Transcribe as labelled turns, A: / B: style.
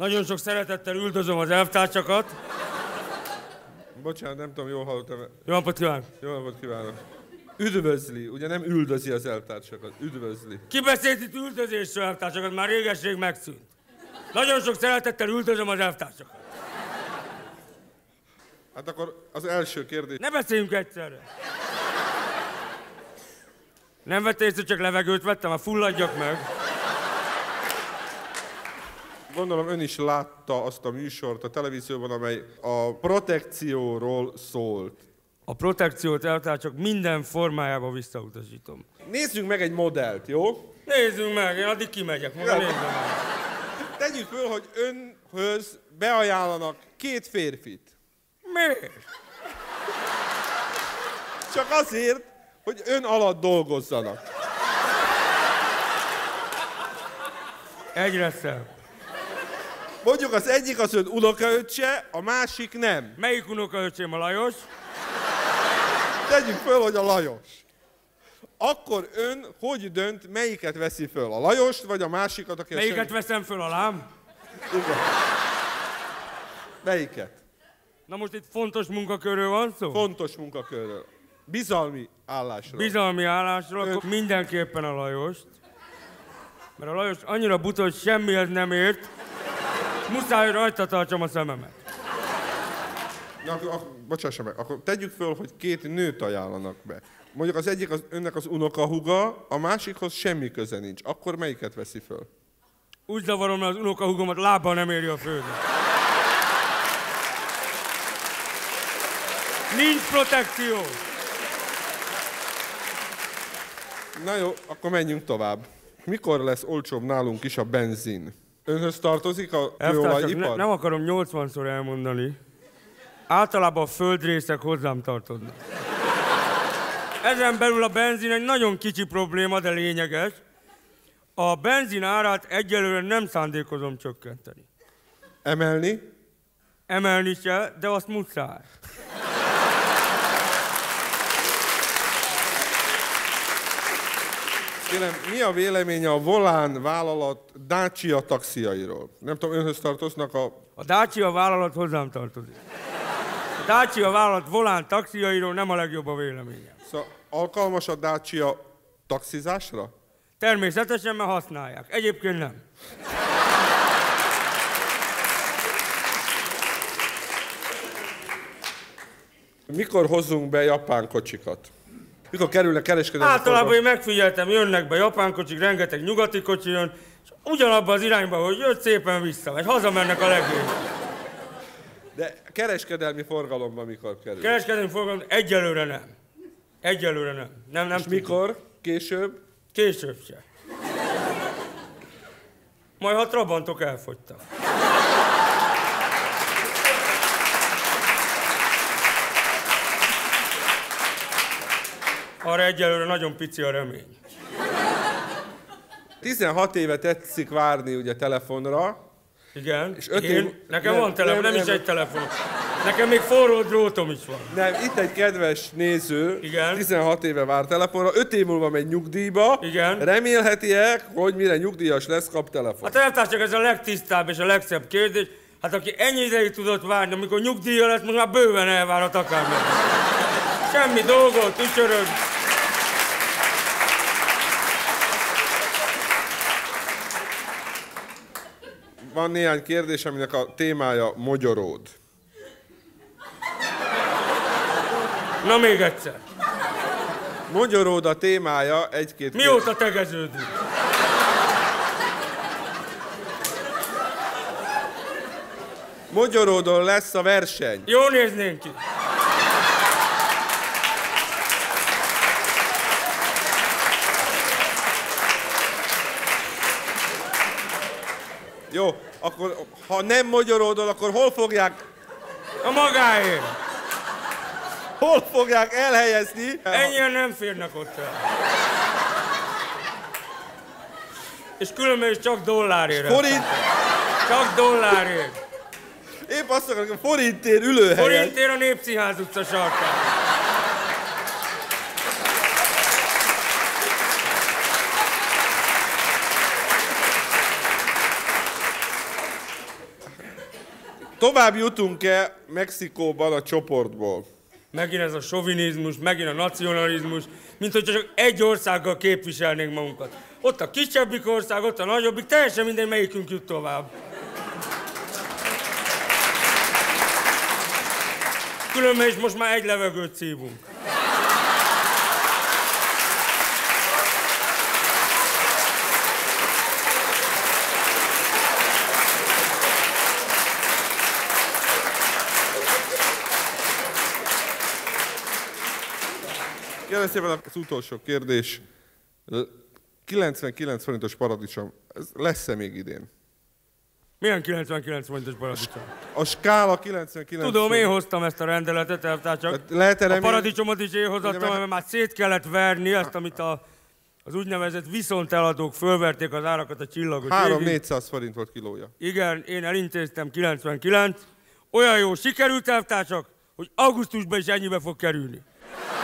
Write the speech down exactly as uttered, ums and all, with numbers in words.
A: Nagyon sok szeretettel üldözöm az elvtársakat.
B: Bocsánat, nem tudom, jól hallottam.
A: Jó napot kívánok!
B: Jó napot kívánok! Üdvözli, ugye nem üldözi az elvtársakat, üdvözli.
A: Ki beszélt itt üldözésről elvtársakat? Már régesség megszűnt. Nagyon sok szeretettel üldözöm az elvtársakat.
B: Hát akkor az első kérdés...
A: Ne beszéljünk egyszerre! Nem vettél észre, csak levegőt vettem, már fulladjak meg.
B: Gondolom ön is látta azt a műsort a televízióban, amely a protekcióról szólt.
A: A protekciót elvtársak minden formájába visszautasítom.
B: Nézzünk meg egy modellt, jó?
A: Nézzünk meg, én addig kimegyek, maga nézzem meg.
B: Tegyük föl, hogy önhöz beajánlanak két férfit.
A: Miért?
B: Csak azért, hogy ön alatt dolgozzanak.
A: Egyre szebb.
B: Mondjuk az egyik az ön unokaöccse, a másik nem.
A: Melyik unokaöcsém, a Lajos?
B: Tegyük föl, hogy a Lajos. Akkor ön hogy dönt, melyiket veszi föl? A Lajost, vagy a másikat, aki...
A: Melyiket
B: sem...
A: veszem föl, a lám?
B: Igen. Melyiket?
A: Na most itt fontos munkakörről van szó?
B: Fontos munkakörről. Bizalmi állásról.
A: Bizalmi állásról, ön... akkor mindenképpen a Lajost. Mert a Lajos annyira buta, hogy semmihez nem ért, muszáj, hogy rajta tartsam a szememet.
B: Na, akkor, akkor, bocsássa meg, akkor tegyük föl, hogy két nőt ajánlanak be. Mondjuk az egyik az önnek az unokahuga, a másikhoz semmi köze nincs. Akkor melyiket veszi föl?
A: Úgy zavarom, mert az unokahugomat lábbal nem éri a földet. Nincs protekció!
B: Na jó, akkor menjünk tovább. Mikor lesz olcsóbb nálunk is a benzin? Önhöz tartozik a kőolajipar?
A: Ne, nem akarom nyolcvanszor elmondani. Általában a földrészek hozzám tartoznak. Ezen belül a benzin egy nagyon kicsi probléma, de lényeges. A benzin árát egyelőre nem szándékozom csökkenteni.
B: Emelni?
A: Emelni se, de azt muszáj.
B: Kérem, mi a véleménye a Volán vállalat Dacia taxiairól? Nem tudom, önhöz tartoznak a...
A: A Dacia vállalat hozzám tartozik. A Dacia vállalat Volán taxiairól nem a legjobb a véleményem.
B: Szóval alkalmas a Dacia taxizásra?
A: Természetesen, mert használják. Egyébként nem.
B: Mikor hozzunk be japán kocsikat? Mikor kerülnek kereskedelmi
A: Általában én megfigyeltem, jönnek be japán kocsik, rengeteg nyugati kocsi jön, és ugyanabban az irányba, hogy jött, szépen vissza, vagy hazamennek a legjobb.
B: De kereskedelmi forgalomban mikor kerül?
A: Kereskedelmi forgalomban egyelőre nem. Egyelőre nem. nem, nem
B: és mikor? Később?
A: Később se. Majd ha trabantok elfogytak. Arra egyelőre nagyon pici a remény.
B: tizenhat éve tetszik várni ugye telefonra.
A: Igen.
B: És öt
A: Én?
B: év...
A: Nekem
B: nem,
A: van telefon, nem,
B: nem
A: nem is
B: nem.
A: egy telefon. Nekem még forró drótom is van.
B: Nem, itt egy kedves néző,
A: Igen.
B: tizenhat éve vár telefonra, öt év múlva megy nyugdíjba.
A: Igen.
B: Remélhetiek, hogy mire nyugdíjas lesz, kap telefon.
A: Hát elvtársak, ez a legtisztább és a legszebb kérdés. Hát aki ennyi ideig tudott várni, amikor nyugdíja lesz, most már bőven elvárhat akármilyen. Semmi dolgot, tücsörög.
B: Van néhány kérdés, aminek a témája mogyoród.
A: Na még egyszer.
B: Mogyoród a témája, egy-két...
A: Mióta tegeződünk?
B: Mogyoródon lesz a verseny.
A: Jó néznénk ki.
B: Jó, akkor ha nem mogyoródon, akkor hol fogják...
A: A magáért.
B: Hol fogják elhelyezni?
A: Ennyien nem férnek ott el. És különben is csak dollárért.
B: Forint...
A: Csak dollárért.
B: Épp azt akarom, hogy forintért ülőhelyen.
A: Forintért a Népszínház utca sarkán.
B: tovább jutunk-e Mexikóban a csoportból?
A: Megint ez a sovinizmus, megint a nacionalizmus, mint hogy csak egy országgal képviselnénk magunkat. Ott a kisebbik ország, ott a nagyobbik, teljesen minden melyikünk jut tovább. Különben is most már egy levegőt szívunk.
B: Kérlek szépen az utolsó kérdés. kilencvenkilenc forintos paradicsom, ez lesz-e még idén?
A: Milyen kilencvenkilenc forintos paradicsom?
B: A skála kilencvenkilenc
A: Tudom,
B: forint.
A: én hoztam ezt a rendeletet, elvtársak.
B: Lehet
A: A paradicsomot is én hozattam,
B: Ugye,
A: mert már szét kellett verni azt, amit a, az úgynevezett viszonteladók fölverték az árakat a csillagos égig.
B: három-négyszáz forint volt kilója.
A: Igen, én elintéztem kilencvenkilenc. Olyan jó sikerült, elvtársak, hogy augusztusban is ennyibe fog kerülni.